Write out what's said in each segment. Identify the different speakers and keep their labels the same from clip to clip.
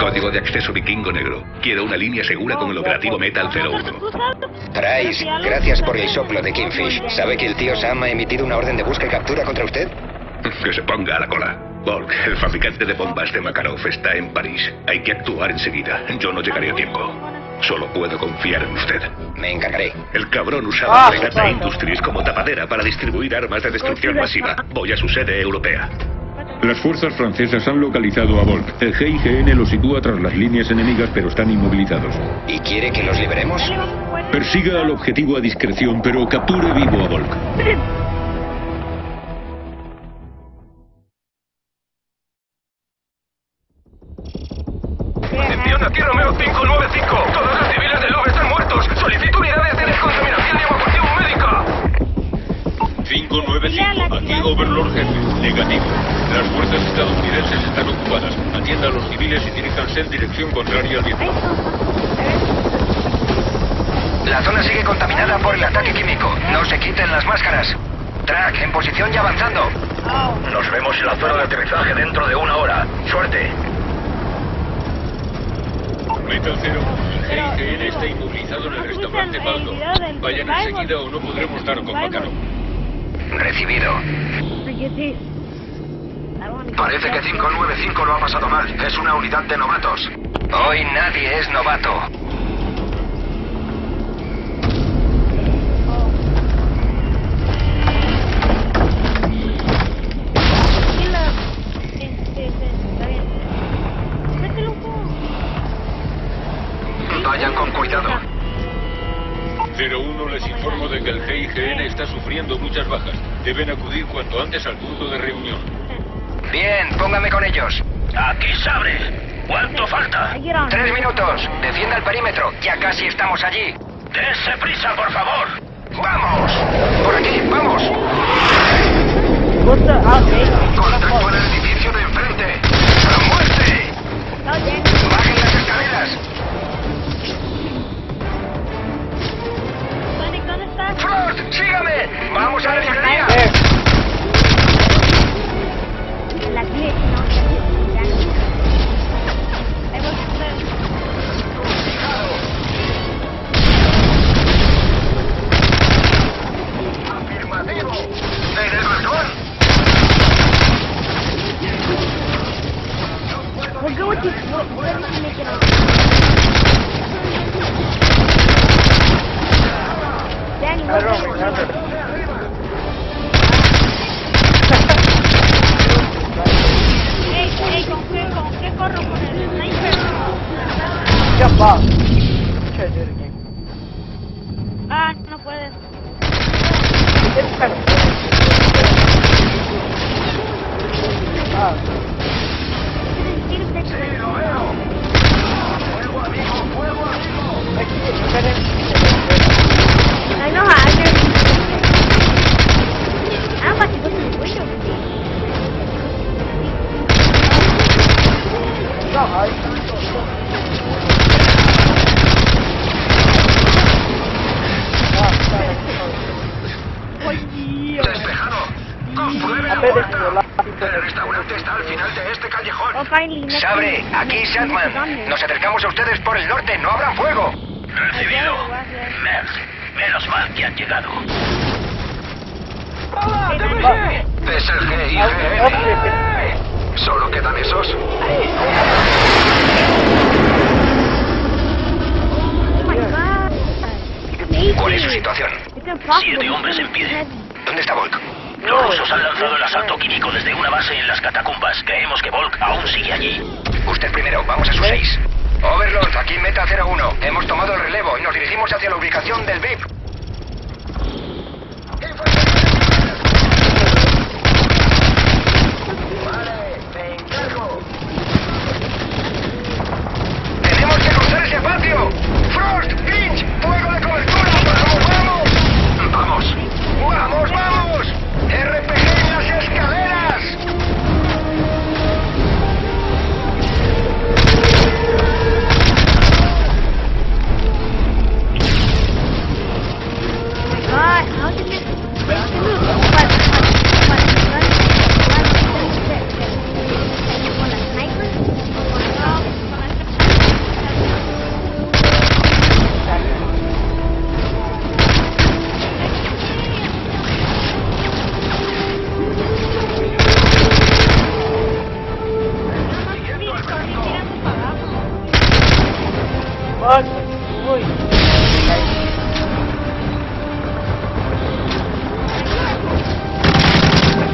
Speaker 1: Código de acceso vikingo negro. Quiero una línea segura con el operativo Metal 01.
Speaker 2: Price, gracias por el soplo de Kingfish. ¿Sabe que el tío Sam ha emitido una orden de busca y captura contra usted?
Speaker 1: Que se ponga a la cola. Volk, el fabricante de bombas de Makarov, está en París. Hay que actuar enseguida. Yo no llegaré a tiempo. Solo puedo confiar en usted.
Speaker 2: Me encargaré.
Speaker 1: El cabrón usaba Fregata Industries como tapadera para distribuir armas de destrucción masiva. Voy a su sede europea.
Speaker 3: Las fuerzas francesas han localizado a Volk. El GIGN los sitúa tras las líneas enemigas, pero están inmovilizados.
Speaker 2: ¿Y quiere que los liberemos?
Speaker 3: Persiga al objetivo a discreción, pero capture vivo a Volk.
Speaker 4: Atención, aquí Romeo 595. Todos los civiles del Louvre están muertos. Solicito unidades de descontaminación y evacuación médica.
Speaker 3: 595, aquí Overlord Jefe. Negativo. Las fuerzas estadounidenses están ocupadas. Atienda a los civiles y diríjanse en dirección contraria al viento.
Speaker 2: La zona sigue contaminada por el ataque químico. No se quiten las máscaras. Track, en posición y avanzando.
Speaker 4: Nos vemos en la zona de aterrizaje dentro de 1 hora. Suerte.
Speaker 3: Metal 0, el GIGN está inmovilizado en el restaurante Baldo. Vayan enseguida o no podremos dar con Makarov.
Speaker 2: Recibido.
Speaker 4: Parece que 595 lo ha pasado mal. Es una unidad de novatos.
Speaker 2: Hoy nadie es novato.
Speaker 4: Vayan con cuidado.
Speaker 3: 01, les informo de que el GIGN está sufriendo muchas bajas. Deben acudir cuanto antes al punto de reunión.
Speaker 2: Bien, póngame con ellos.
Speaker 4: Aquí Sabre. ¿Cuánto falta?
Speaker 2: 3 minutos. Defienda el perímetro. Ya casi estamos allí.
Speaker 4: Dese prisa, por favor.
Speaker 2: ¡Vamos! Por aquí, vamos.
Speaker 4: Contacto en el edificio de enfrente. ¡A muerte!
Speaker 2: Bajen las escaleras. ¡Frost, sígame! ¡Vamos a la librería!
Speaker 4: ¡Afirmativo! ¡En el balcón!
Speaker 5: ¿Con qué corro con el sniper? Ah, no puedes.
Speaker 4: ¡Sí, lo veo! ¡Fuego, amigo! ¡Fuego, amigo!
Speaker 5: I know how I'm about to go to the window today.
Speaker 4: ¡Despejado! ¡Compruebe la puerta! El restaurante está al final de este callejón.
Speaker 2: Sabre, aquí Sandman. Nos acercamos a ustedes por el norte. No abran fuego.
Speaker 4: Recibido. Merck, menos mal que han llegado. Es el GIGN. Solo quedan esos.
Speaker 2: ¿Cuál es su situación?
Speaker 4: 7 hombres en pie.
Speaker 2: ¿Dónde está Volk?
Speaker 4: Los rusos han lanzado el asalto químico desde una base en las catacumbas. Creemos que Volk aún sigue allí.
Speaker 2: Usted primero, vamos a sus 6. Overlord, aquí Meta 01. Hemos tomado el relevo y nos dirigimos hacia la ubicación del VIP. ¡Tenemos que cruzar ese patio! ¡Frost! ¡Pinch! ¡Fuego de cobertura! ¡Vamos, vamos!
Speaker 4: ¡Vamos!
Speaker 2: ¡Vamos, vamos! ¡RPG en las escaleras!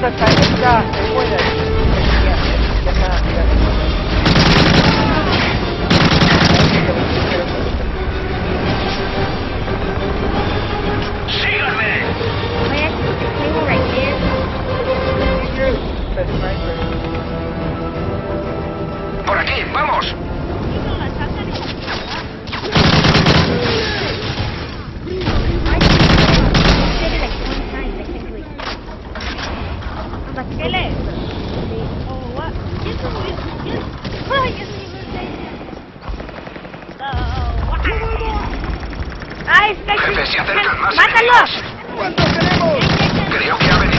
Speaker 6: Esta está, es buena. Ya está,
Speaker 4: ¡Síganme!
Speaker 5: Wait, table right there.
Speaker 2: Por aquí, vamos.
Speaker 5: No la sacan y... ¿Qué lees? Oh, what?
Speaker 2: Jefe, se acercan más
Speaker 5: ¡Mátalo!
Speaker 2: enemigos. Creo que ha venido